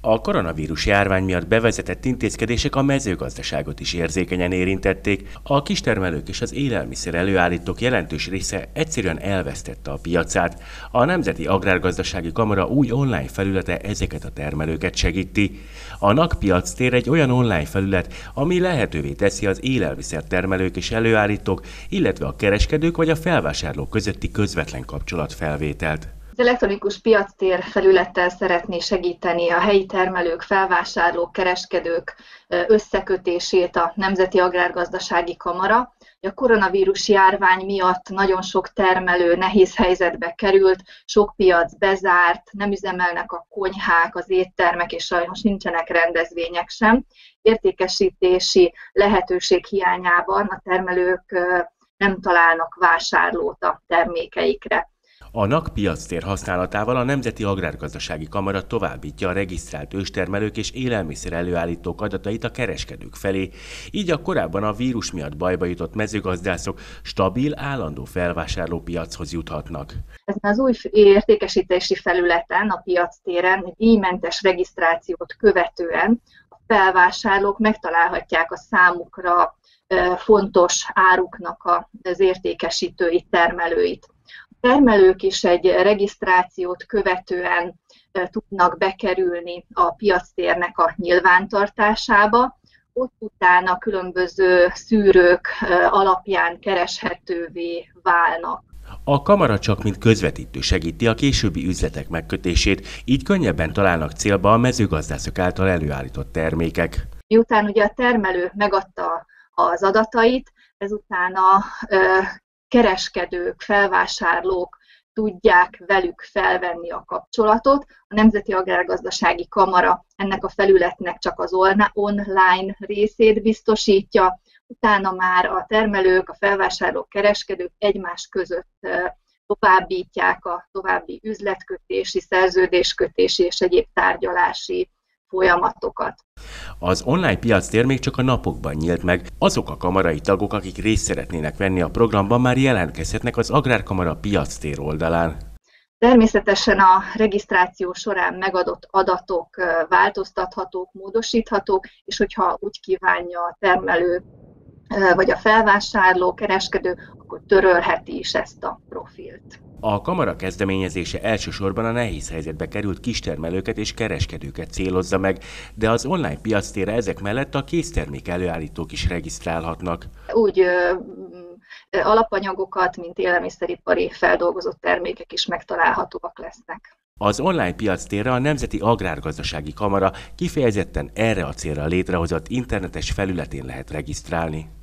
A koronavírus járvány miatt bevezetett intézkedések a mezőgazdaságot is érzékenyen érintették. A kistermelők és az élelmiszer előállítók jelentős része egyszerűen elvesztette a piacát. A Nemzeti Agrárgazdasági Kamara új online felülete ezeket a termelőket segíti. A NAK piactér egy olyan online felület, ami lehetővé teszi az élelmiszertermelők és előállítók, illetve a kereskedők vagy a felvásárlók közötti közvetlen kapcsolatfelvételt. Az elektronikus piactér felülettel szeretné segíteni a helyi termelők, felvásárlók, kereskedők összekötését a Nemzeti Agrárgazdasági Kamara. A koronavírus járvány miatt nagyon sok termelő nehéz helyzetbe került, sok piac bezárt, nem üzemelnek a konyhák, az éttermek, és sajnos nincsenek rendezvények sem. Értékesítési lehetőség hiányában a termelők nem találnak vásárlót a termékeikre. A NAK piactér használatával a Nemzeti Agrárgazdasági Kamara továbbítja a regisztrált őstermelők és élelmiszer előállítók adatait a kereskedők felé, így a korábban a vírus miatt bajba jutott mezőgazdászok stabil, állandó felvásárlópiachoz juthatnak. Ezen az új értékesítési felületen, a piactéren egy díjmentes regisztrációt követően a felvásárlók megtalálhatják a számukra fontos áruknak az értékesítőit, termelőit. A termelők is egy regisztrációt követően tudnak bekerülni a piactérnek a nyilvántartásába, ott utána különböző szűrők alapján kereshetővé válnak. A kamara csak mint közvetítő segíti a későbbi üzletek megkötését, így könnyebben találnak célba a mezőgazdászok által előállított termékek. Miután ugye a termelő megadta az adatait, ezután a kereskedők, felvásárlók tudják velük felvenni a kapcsolatot. A Nemzeti Agrárgazdasági Kamara ennek a felületnek csak az online részét biztosítja, utána már a termelők, a felvásárlók, kereskedők egymás között továbbítják a további üzletkötési, szerződéskötési és egyéb tárgyalási folyamatokat. Az online piactér még csak a napokban nyílt meg. Azok a kamarai tagok, akik részt szeretnének venni a programban, már jelentkezhetnek az Agrárkamara piactér oldalán. Természetesen a regisztráció során megadott adatok változtathatók, módosíthatók, és hogyha úgy kívánja a termelő vagy a felvásárló, kereskedő, akkor törölheti is ezt a profilt. A kamara kezdeményezése elsősorban a nehéz helyzetbe került kistermelőket és kereskedőket célozza meg, de az online piactérre ezek mellett a késztermék előállítók is regisztrálhatnak. Úgy alapanyagokat, mint élelmiszeripari feldolgozott termékek is megtalálhatóak lesznek. Az online piactérre a Nemzeti Agrárgazdasági Kamara kifejezetten erre a célra létrehozott internetes felületén lehet regisztrálni.